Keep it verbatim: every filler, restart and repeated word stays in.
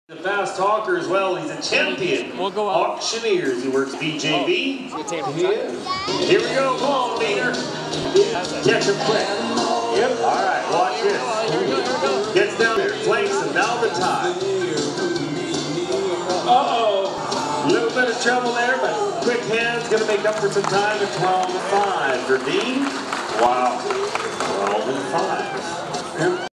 The fast talker as well. He's a champion. We'll go out. Auctioneers. He works B J B. Oh, he is. Here we go. Come on, Peter. Catch him quick. Yep. All right. Watch this. Here we go. Here we go. Gets down there. Flanks and now the tie. Uh-oh. A little bit of trouble there, but quick hands going to make up for some time at twelve and five for Dean. Wow. twelve and five.